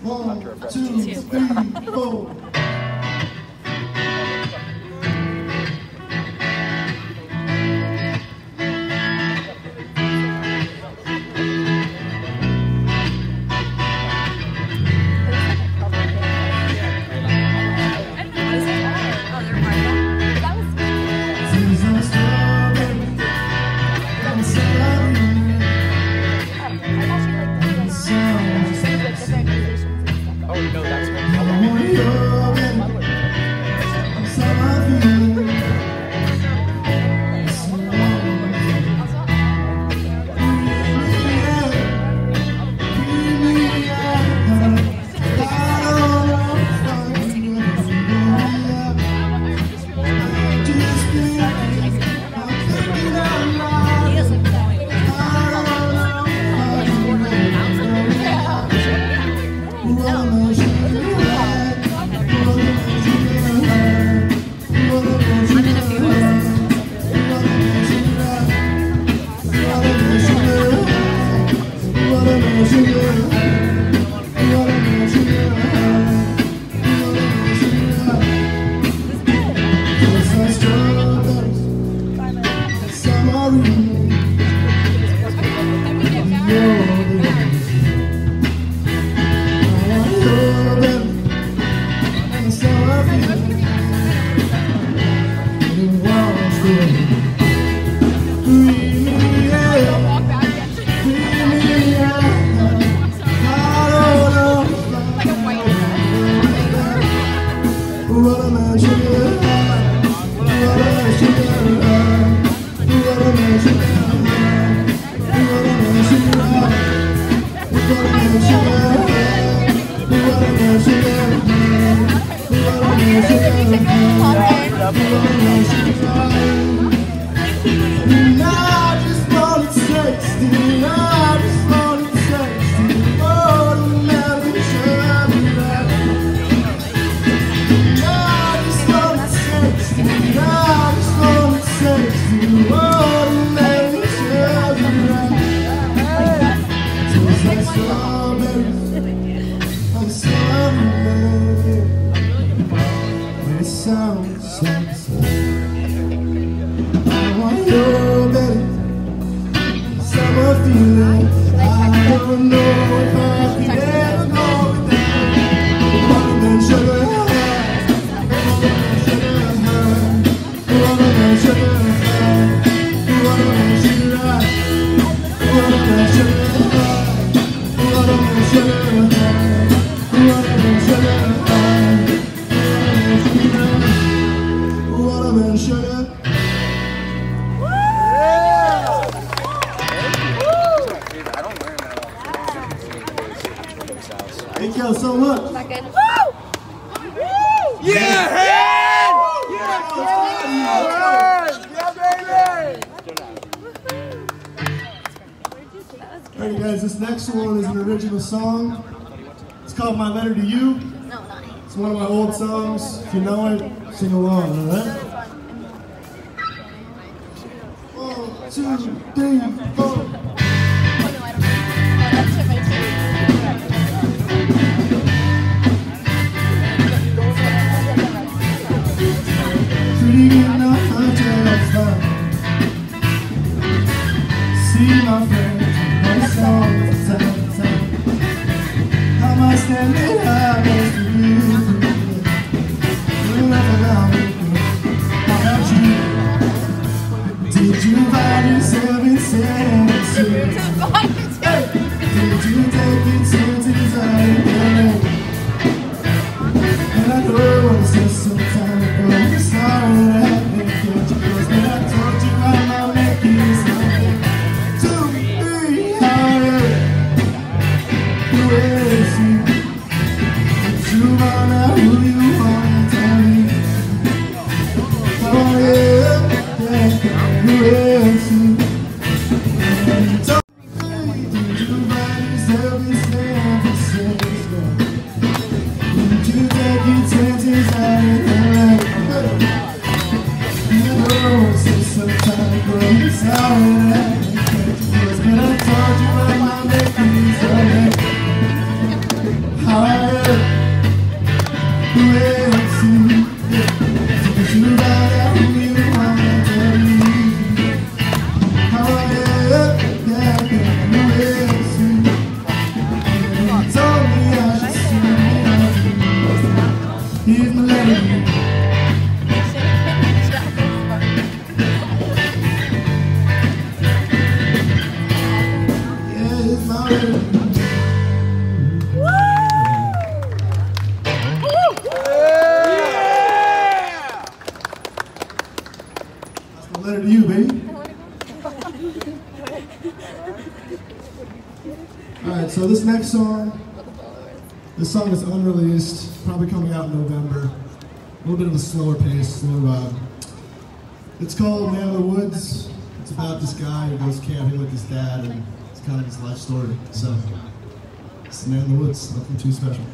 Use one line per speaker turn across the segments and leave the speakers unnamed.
1, 2, 3, 4. Thank y'all so much.
Is that good? Woo!
Yeah!
Alright guys, this next one is an original song. It's called My Letter to You.
No, not it.
It's one of my old songs. If you know it, sing along, alright? 1, 2, 3, 4. See my friends, my songs, how am I standing high next to you? You're not around me, how about you? Did you find yourself in sanity? Did you take your chances on it? And I know it was just some time ago. I'm sorry that I didn't get you close, but I told you I'm not making you something. 2, 3, higher. Who is you? But you find out who you want to tell me. Oh yeah, who is you? Did you find yourself in San Francisco? Did you take your chances out in LA? You know it's just some time ago. I'm sorry that I didn't get you close, but I told you I'm not making you something. Here's my letter. Yeah, here's my letter. That's my letter to you, baby. Alright, so this next song, this song is unreleased, probably coming out in November. A little bit of a slower pace, slow vibe. It's called Man of the Woods. It's about this guy who goes camping with his dad, and it's kind of his life story. So, it's Man of the Woods, nothing too special.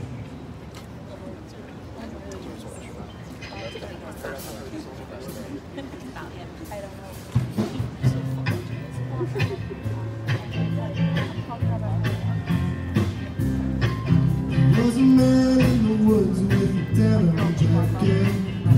There was a man in the woods with a denim jacket.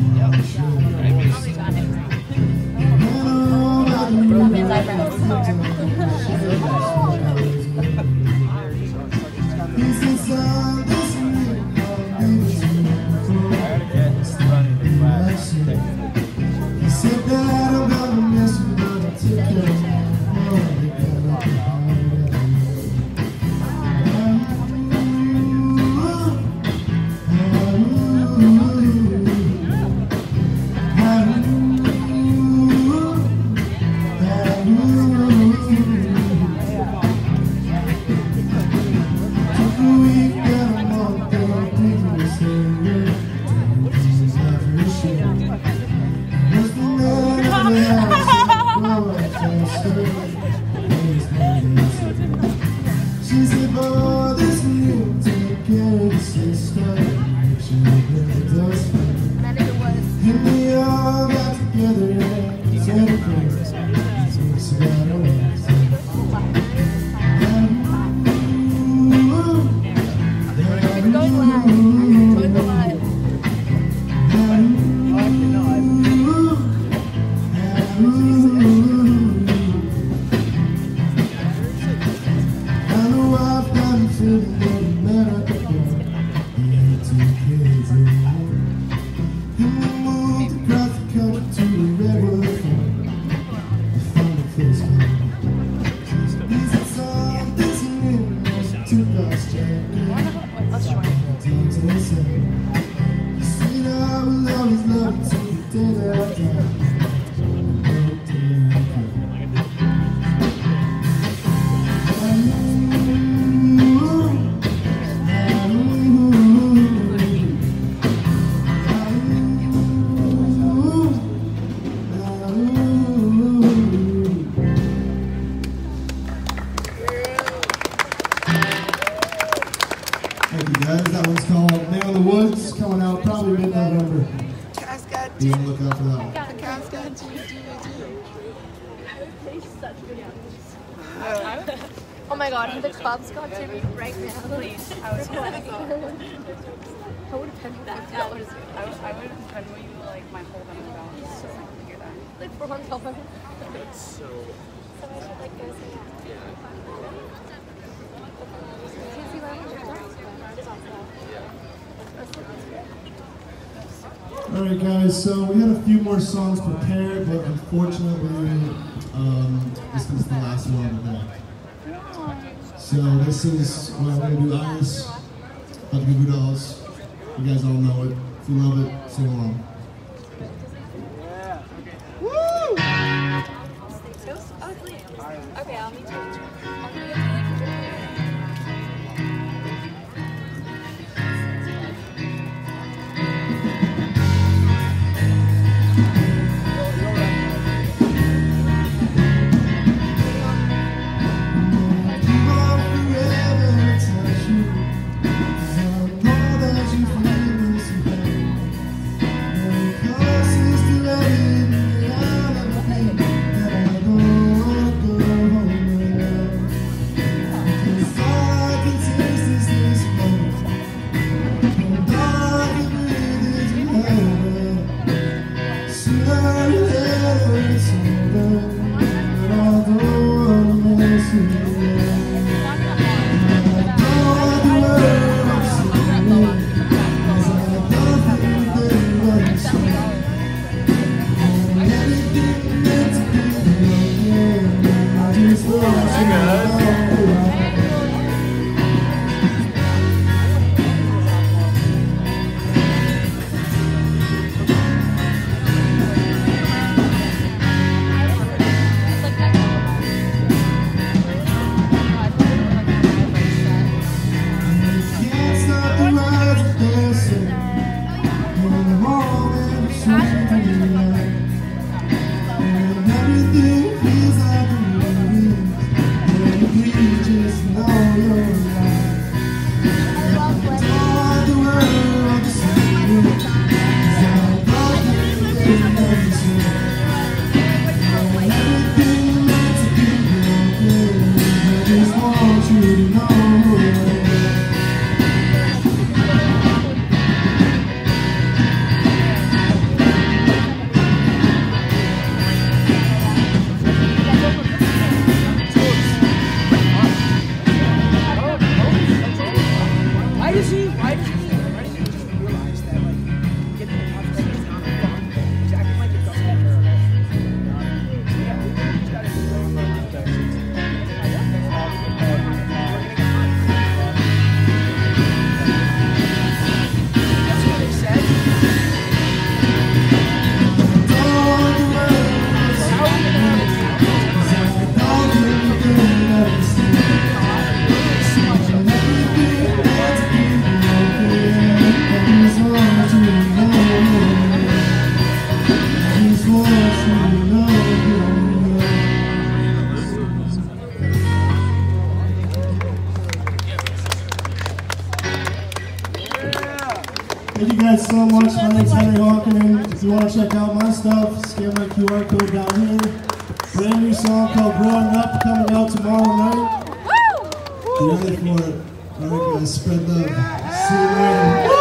She said, boy, this new take care of the sister. She never does. And we all got together and said a prayer. So that I was. Thank you guys. That one's called Man of the Woods, coming out probably mid-November. Be on the lookout for that one.
Oh my god, the club's got to me right now. Please, I would have paid that. I would have paid you like my whole $100. So I can hear that. Like $400.
That's so.
So I should like go see that.
Alright guys, so we had a few more songs prepared, but unfortunately, this is the last one of that. So this is what I'm going to do, Iris, about the Goo Goo Dolls. You guys all know it. If you love it, sing along.
Woo! So ugly. Okay, I'll meet you.
Why does he just realize that, like, getting the confidence is not fun? He's acting like it doesn't matter. Yeah, we just gotta do that's what they said. How are we gonna have a
Thank you guys so much. My name's Henry Hawkinen. If you want to check out my stuff, scan my QR code down here. Brand new song called Growing Up coming out tomorrow night. You ready for it? Alright guys, spread love. See you later.